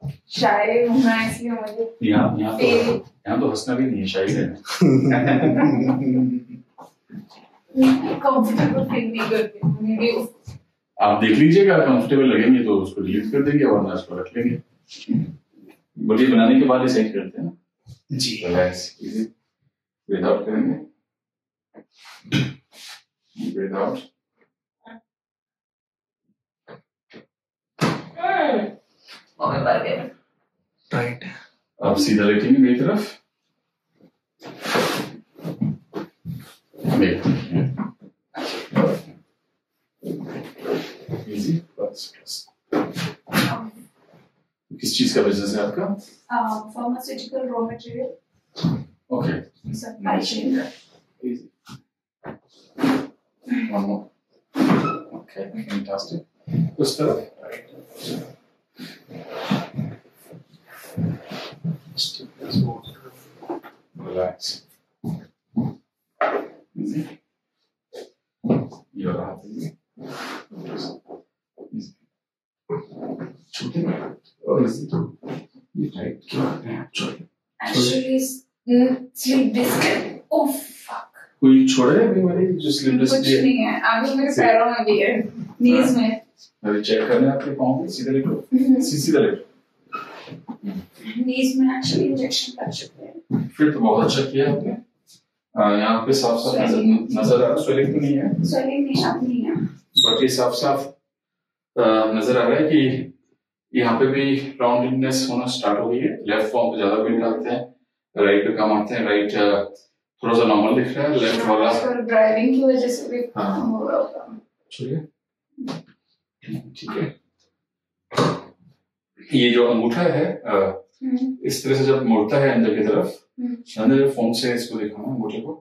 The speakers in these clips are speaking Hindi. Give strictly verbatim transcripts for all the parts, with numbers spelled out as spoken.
शायरी होना इसलिए मुझे यहाँ यहाँ तो यहाँ तो हंसना भी नहीं है, शायरी है। कंफर्टेबल फील नहीं करती वीडियो। आप देख लीजिएगा, कंफर्टेबल लगेंगे तो उसको डिलीट कर देंगे वरना उसको रख लेंगे। वीडियो बनाने के बाद ही सेट करते हैं जी। रिलैक्स इजी, विदाउट करेंगे, विदाउट ओके बाय गया राइट। अब सीधा लेटेंगे मेरी तरफ, इजी। बस बस किस चीज का बिजनेस है आपका? Pharmaceutical raw material. Okay supply chain. Easy. One more. Okay fantastic. उस तरफ relax. Easy. You're happy. Easy. Okay. Oh, is it? You tight. Actually. Actually, sleep disc. Oh fuck. कोई छोड़ा है अभी हमारी जो स्लिप डिस्क? कुछ नहीं है, आगे मेरे पैरों में भी है, नीज में। अभी चेक करना है आपके पाँव में, सीधा लेटो, सीधा लेटो। नीज में एक्चुअली इंजेक्शन कर चुके हैं। फिर तो बहुत अच्छा किया आपने। यहाँ पे साफ साफ नजर नजर आ रहा, स्वेलिंग तो नहीं है? स्वेलिंग नहीं अब नहीं है, बट ये साफ साफ नजर आ रहा है कि यहाँ पे भी राउंडेडनेस होना स्टार्ट हो गई है। लेफ्ट पाँव पे ज्यादा वेट डालते हैं, राइट पे कम आते हैं। राइट थोड़ा सा नॉर्मल दिख रहा है, लेफ्ट वाला ड्राइविंग की वजह से भी हो रहा होगा। चलिए ठीक है। ये जो अंगूठा है इस तरह से जब मुड़ता है अंदर की तरफ, अंदर फोन से इसको दिखाना अंगूठे को।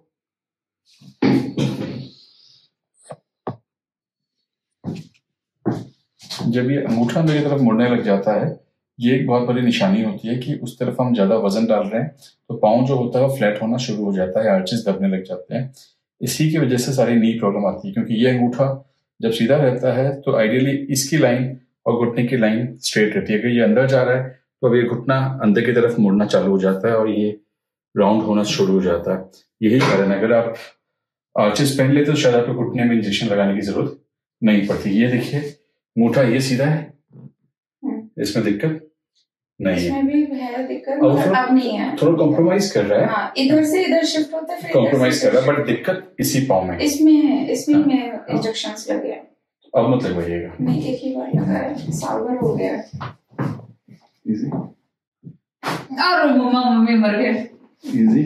जब ये अंगूठा अंदर की तरफ मुड़ने लग जाता है, ये एक बहुत बड़ी निशानी होती है कि उस तरफ हम ज्यादा वजन डाल रहे हैं, तो पाँव जो होता है वो फ्लैट होना शुरू हो जाता है, आर्चेस दबने लग जाते हैं। इसी की वजह से सारी नी प्रॉब्लम आती है, क्योंकि ये अंगूठा जब सीधा रहता है तो आइडियली इसकी लाइन और घुटने की लाइन स्ट्रेट रहती है। अगर ये अंदर जा रहा है तो अब ये घुटना अंदर की तरफ मुड़ना चालू हो जाता है और ये राउंड होना शुरू हो जाता है। यही कारण है, अगर आप आर्चेस पहन लेते तो शायद आपको घुटने में इंजेक्शन लगाने की जरूरत नहीं पड़ती। ये देखिए अंगूठा ये सीधा है, इसमें दिक्कत नहीं है। इसमें भी है दिक्कत, पर अब नहीं है। थोड़ा कॉम्प्रोमाइज कर रहा है। हाँ, इधर से इधर शिफ्ट होता है, फिर कॉम्प्रोमाइज कर रहा है, बट दिक्कत इसी पाँव में इसमें है। इसमें में इंजेक्शंस लगे हैं। अब मत लगवाइएगा। नहीं, एक ही बार लगा है, साल भर हो गया है। इजी। और मम्मा मम्मी मर गए। इजी।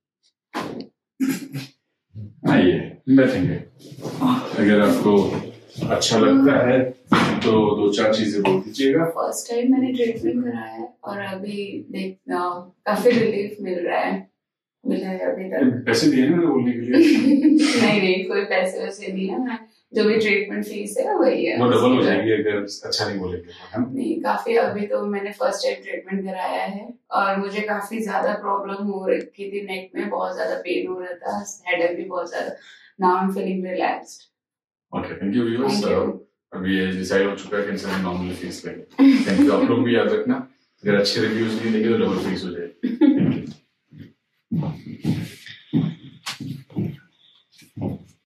आइए बैठेंगे। अगर आपको अच्छा लगता है तो दो चार चीजें बोल दीजिएगा। फर्स्ट टाइम मैंने ट्रीटमेंट कराया है और अभी देख काफी रिलीफ मिल रहा है, मिला है अभी तक। पैसे दिए ना बोलने के लिए? नहीं नहीं, कोई पैसे वैसे नहीं है, मैं जो भी ट्रीटमेंट फीस है वही है। वो डबल हो जाएगी अगर अच्छा नहीं बोलेंगे। नहीं, काफी अभी तो मैंने फर्स्ट टाइम ट्रीटमेंट कराया है और मुझे काफी ज्यादा प्रॉब्लम हो रही थी, नेक में बहुत ज्यादा पेन हो रहा था, हेडेक भी बहुत ज्यादा। Now I am feeling relaxed. Okay, thank you viewers. अभी ये डिसाइड हो चुका है कि इंसान नॉर्मल फीस लेंगे। Thank you. आप लोग भी याद रखना, अगर अच्छे रिव्यूज नहीं देंगे तो डबल फीस हो जाएगी।